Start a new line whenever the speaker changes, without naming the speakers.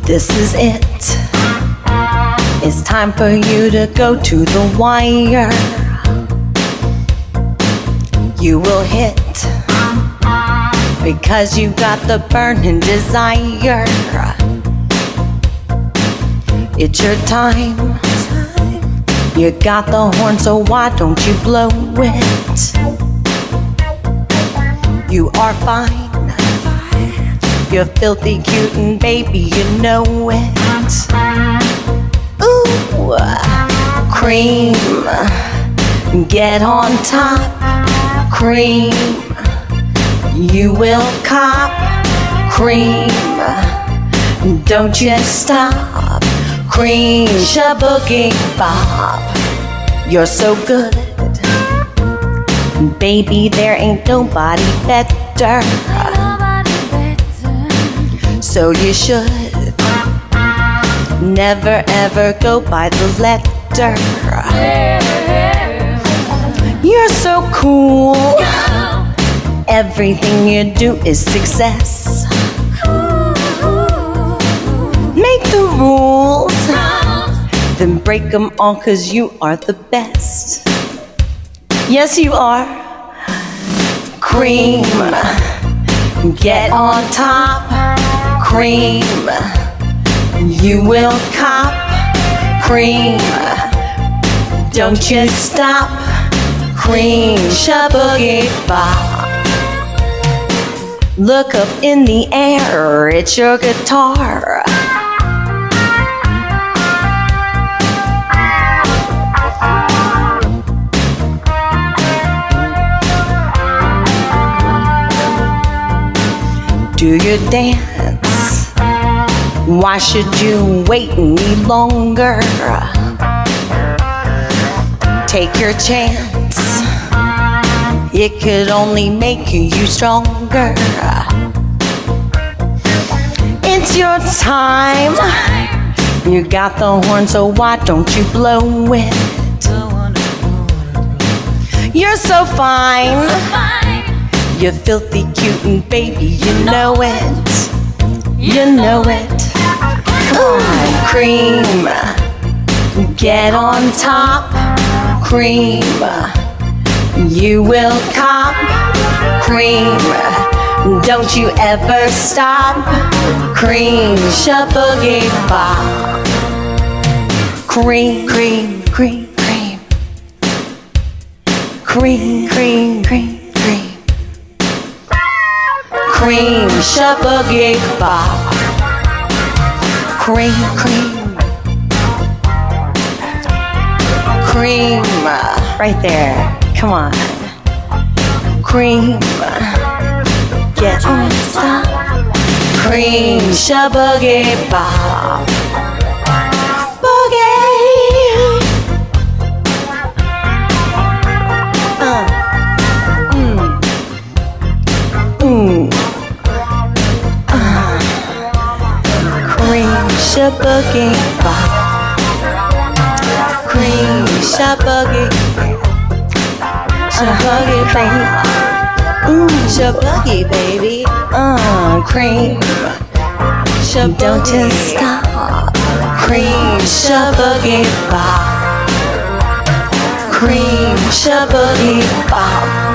This is it. It's time for you to go to the wire. You will hit because you got the burning desire. It's your time. You got the horn, so why don't you blow it? You are fine. You're filthy cute and baby, you know it. Ooh, cream, get on top. Cream, you will cop. Cream, don't just stop. Cream, shaboogie bop. You're so good, baby, there ain't nobody better. So you should never ever go by the letter. You're so cool. Everything you do is success. Make the rules, then break them all, 'cause you are the best. Yes, you are. Cream, get on top. Cream, you will cop. Cream, don't you stop. Cream, shaboogie bop. Look up in the air, it's your guitar. Do your dance. Why should you wait any longer? Take your chance. It could only make you stronger. It's your time. You got the horn, so why don't you blow it? You're so fine. You're filthy cute and baby, you know it. You know it. Come on, cream, get on top. Cream, you will cop. Cream, don't you ever stop. Cream, shaboogie bop. Cream, cream, cream, cream. Cream, cream, cream, cream. Cream, shaboogie bop. Cream, cream. Cream, right there. Come on. Cream, get on top. Cream, shaboogie bop. Boogie. Cream, shaboogie bop. Cream, shaboogie. Shaboogie baby. Shaboogie baby. Cream, don't just stop. Cream, shaboogie bop. Cream, shaboogie bop.